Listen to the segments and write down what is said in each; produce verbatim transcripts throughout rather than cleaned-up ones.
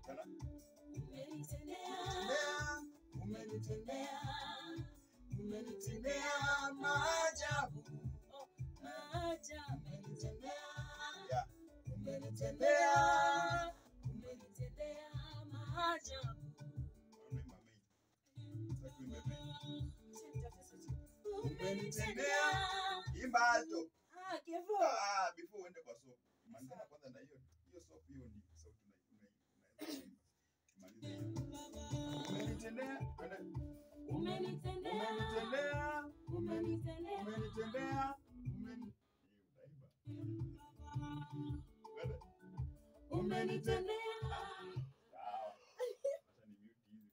Tena. Umenitendea, umenitendea, umenitendea maajabu, maajabu, umenitendea, Yeah. umenitendea, umenitendea maajabu. Unaimba main. Sasa kuimba main. Umenitendea. Imba alto. Ah, Kevo. Ah, before uende kwa soko. Malizana kwanza na hiyo. Hiyo soko hiyo ni sauti na unaweza. Maliza hiyo. Umenitendea. Kwenda. Umenitendea. Umenitendea. Umenitendea. Umenitendea. Umen. Utaimba. Kwenda. Umenitendea. Sawa. Sasa ni mute hizi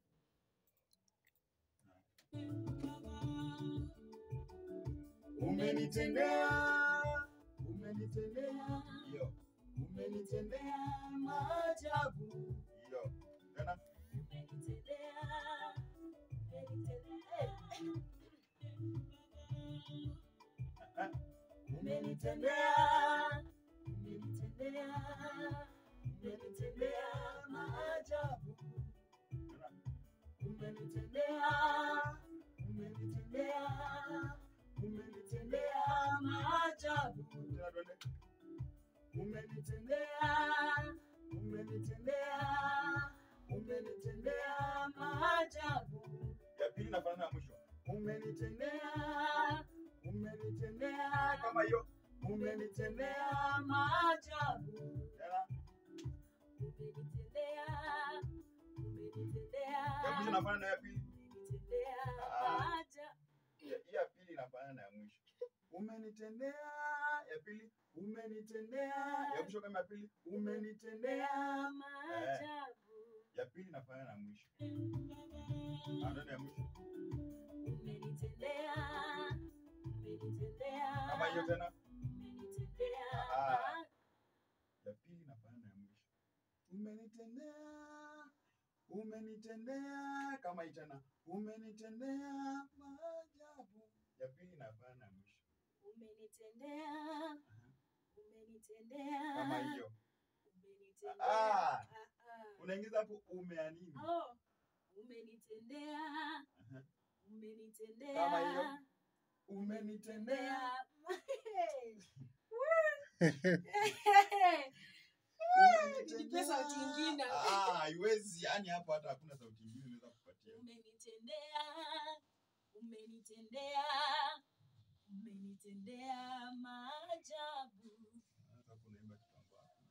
kwa sababu. Umenitendea. Umenitendea. Hiyo. Umenitendea maajabu. Hiyo. Tena. Umenitendea. Ah. Umenitendea. Umenitendea. Umenitendea maajabu. Tena. Umenitendea. Umenitendea. Umenitendea maajabu. Tena twende. Umenitendea. Umenitendea. Umenitendea maajabu. Ya pili nafanana na mwisho. Umenitendea. Umenitendea. Kama hiyo. Umenitendea maajabu. Tena. Umenitendea. Umenitendea. Ya mwisho nafanana na ya pili. Umenitendea Ah. maajabu. Ya ya pili inafanana na ya mwisho. Umenitendea. Ya pili. Umenitendea. Ya mwisho kama ya pili. Umenitendea. Maajabu. Ya pili inafanana na mwisho. Ndio ya mwisho. Umenitendea. Umenitendea. Kama hiyo tena. Umenitendea. Ah. Ya pili inafanana na mwisho. Umenitendea. Umenitendea. Kama hii tena. Umenitendea maajabu. Ya pili inafanana na mwisho. Umenitendea. Aha. Umenitendea. Kama hiyo. Umenitendea. Ah. Ah, ah. Unaingiza hapo umea nini? Oh. Umenitendea. Aha. Umenitendea. Kama hiyo. Umenitendea. Nipe sauti ingine. Ah, haiwezi. Yaani hapo hata hakuna sauti nyingine unaweza kupatia. Umenitendea. Umenitendea. Umenitendea maajabu. Sasa kunaimba kitambo hapo.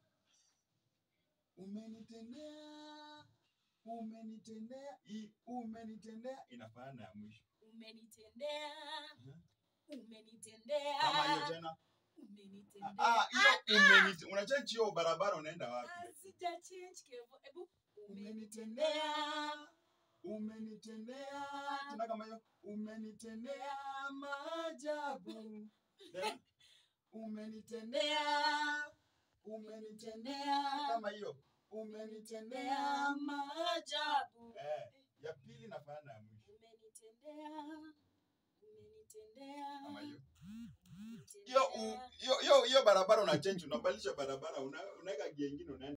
Umenitendea. Umenitendea. Hii umenitendea inafanana na ya mwisho. Umenitendea. Aha. Umenitendea. Kama hiyo tena. Umenitendea. Ah, hiyo umenite. Unachange hiyo barabara unaenda wapi? Ah, sija change Kevo. Ebu Umenitendea. Umenitendea. Tena kama hiyo. Umenitendea maajabu. Tena. Umenitendea. Umenitendea. Kama hiyo. Umenitendea maajabu. Eh, ya pili inafanana na ya mwisho. Umenitendea. Umenitendea. Kama hiyo. Hiyo u- hiyo hiyo hiyo barabara una change, unabadilisha barabara, una unaweka gia nyingine unaenda